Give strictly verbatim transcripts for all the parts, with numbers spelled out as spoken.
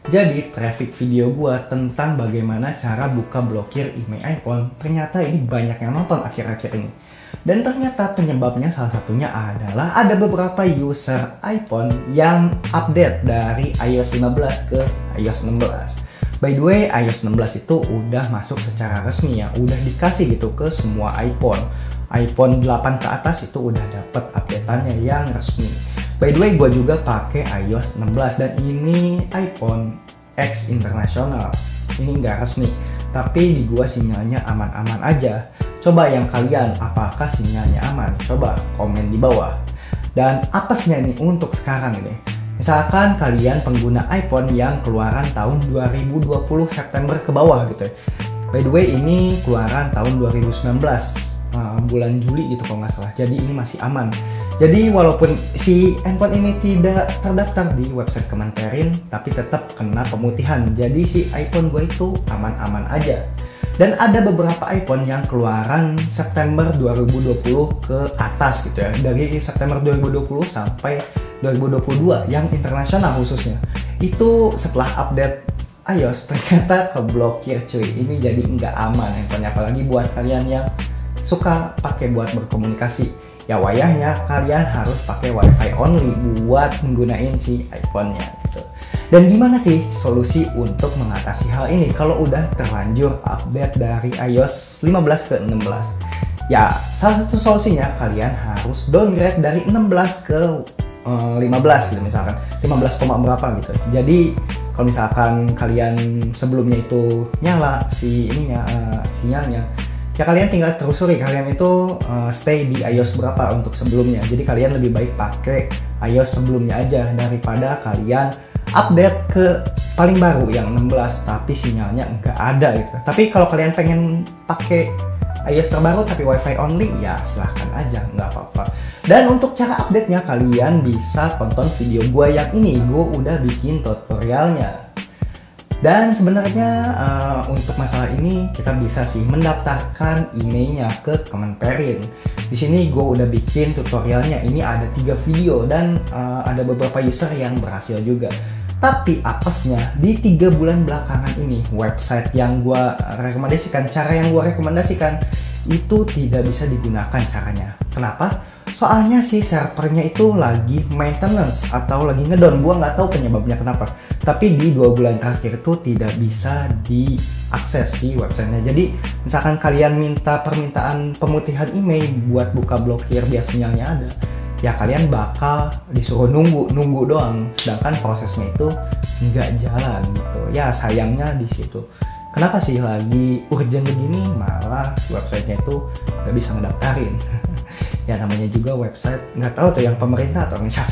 Jadi traffic video gua tentang bagaimana cara buka blokir email iPhone, ternyata ini banyak yang nonton akhir-akhir ini. Dan ternyata penyebabnya salah satunya adalah ada beberapa user iPhone yang update dari i O S lima belas ke i O S enam belas. By the way, i O S enam belas itu udah masuk secara resmi ya, udah dikasih gitu ke semua iPhone. iPhone delapan ke atas itu udah dapet update-annya yang resmi. By the way, gue juga pakai i O S enam belas dan ini iPhone X internasional. Ini nggak resmi, tapi di gue sinyalnya aman-aman aja. Coba yang kalian, apakah sinyalnya aman? Coba komen di bawah. Dan apesnya nih untuk sekarang ini. Misalkan kalian pengguna iPhone yang keluaran tahun dua ribu dua puluh September ke bawah gitu ya. By the way, ini keluaran tahun dua ribu sembilan belas. Uh, bulan Juli gitu kalau nggak salah, jadi ini masih aman. Jadi walaupun si handphone ini tidak terdaftar di website Kemenperin, tapi tetap kena pemutihan. Jadi si iPhone gue itu aman-aman aja. Dan ada beberapa iPhone yang keluaran September dua ribu dua puluh ke atas gitu ya, dari September dua ribu dua puluh sampai dua ribu dua puluh dua yang internasional khususnya. Itu setelah update iOS ternyata keblokir cuy. Ini jadi nggak aman handphonenya, apalagi buat kalian yang suka pakai buat berkomunikasi. Ya wayahnya kalian harus pakai WiFi only buat menggunain si iPhone-nya gitu. Dan gimana sih solusi untuk mengatasi hal ini kalau udah terlanjur update dari i O S lima belas ke enam belas? Ya, salah satu solusinya kalian harus downgrade dari enam belas ke lima belas gitu misalkan. lima belas, berapa gitu. Jadi kalau misalkan kalian sebelumnya itu nyala si ininya uh, sinyalnya, ya kalian tinggal telusuri kalian itu uh, stay di i O S berapa untuk sebelumnya. Jadi kalian lebih baik pakai i O S sebelumnya aja daripada kalian update ke paling baru yang enam belas tapi sinyalnya nggak ada gitu. Tapi kalau kalian pengen pakai i O S terbaru tapi WiFi only, ya silahkan aja, nggak apa-apa. Dan untuk cara update-nya kalian bisa tonton video gue yang ini, gue udah bikin tutorialnya. Dan sebenarnya uh, untuk masalah ini kita bisa sih mendaftarkan emailnya ke Kemenperin. Di sini gue udah bikin tutorialnya. Ini ada tiga video dan uh, ada beberapa user yang berhasil juga. Tapi apesnya di tiga bulan belakangan ini website yang gue rekomendasikan, cara yang gue rekomendasikan itu tidak bisa digunakan caranya. Kenapa? Soalnya si servernya itu lagi maintenance atau lagi ngedown. Gua nggak tahu penyebabnya kenapa. Tapi di dua bulan terakhir itu tidak bisa diakses di websitenya. Jadi misalkan kalian minta permintaan pemutihan email buat buka blokir biar sinyalnya ada, ya kalian bakal disuruh nunggu nunggu doang. Sedangkan prosesnya itu nggak jalan gitu. Ya sayangnya di situ. Kenapa sih lagi urgent begini malah websitenya itu nggak bisa ngedaftarin? Ya namanya juga website, nggak tahu tuh yang pemerintah atau yang siapa.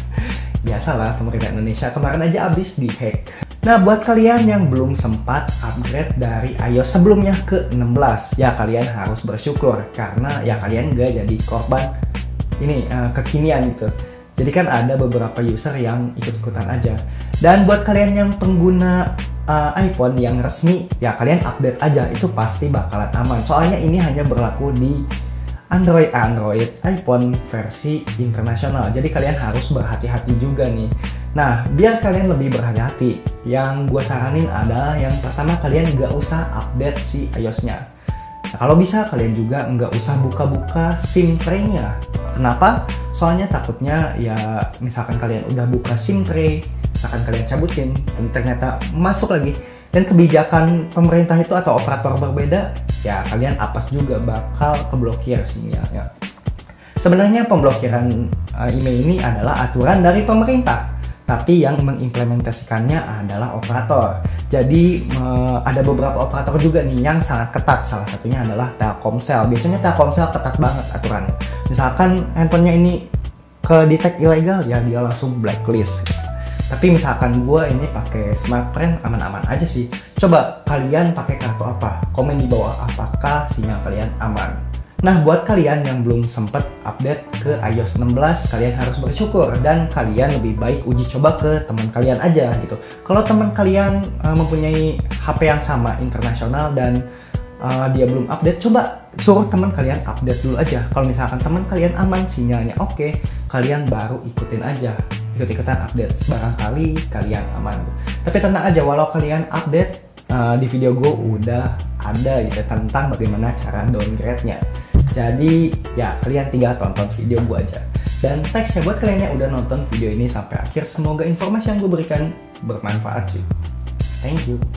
Biasalah pemerintah Indonesia kemarin aja abis dihack. Nah buat kalian yang belum sempat upgrade dari i O S sebelumnya ke enam belas, ya kalian harus bersyukur karena ya kalian nggak jadi korban ini uh, kekinian gitu. Jadi kan ada beberapa user yang ikut-ikutan aja. Dan buat kalian yang pengguna uh, iPhone yang resmi, ya kalian update aja, itu pasti bakalan aman. Soalnya ini hanya berlaku di Android, Android, iPhone versi internasional. Jadi kalian harus berhati-hati juga nih. Nah, biar kalian lebih berhati-hati, yang gue saranin adalah yang pertama kalian nggak usah update si i O S-nya. Nah, kalau bisa kalian juga nggak usah buka-buka SIM tray-nya. Kenapa? Soalnya takutnya ya misalkan kalian udah buka SIM tray, misalkan kalian cabut SIM, dan ternyata masuk lagi. Dan kebijakan pemerintah itu atau operator berbeda, ya kalian apes juga bakal keblokir sinyalnya. Sebenarnya pemblokiran uh, email ini adalah aturan dari pemerintah, tapi yang mengimplementasikannya adalah operator. Jadi uh, ada beberapa operator juga nih yang sangat ketat, salah satunya adalah Telkomsel. Biasanya Telkomsel ketat banget aturannya. Misalkan handphonenya ini ke detect ilegal, ya dia langsung blacklist. Tapi misalkan gue ini pakai Smartfren, aman-aman aja sih. Coba kalian pakai kartu apa? Komen di bawah apakah sinyal kalian aman. Nah buat kalian yang belum sempat update ke i O S enam belas, kalian harus bersyukur dan kalian lebih baik uji coba ke teman kalian aja gitu. Kalau teman kalian uh, mempunyai H P yang sama internasional dan uh, dia belum update, coba suruh teman kalian update dulu aja. Kalau misalkan teman kalian aman, sinyalnya oke, kalian baru ikutin aja. ikut-ikutan update. Barangkali kalian aman. Tapi tenang aja, walau kalian update, uh, di video gue udah ada gitu tentang bagaimana cara downgrade-nya. Jadi ya kalian tinggal tonton video gue aja. Dan teksnya buat kalian yang udah nonton video ini sampai akhir, semoga informasi yang gue berikan bermanfaat sih. Thank you.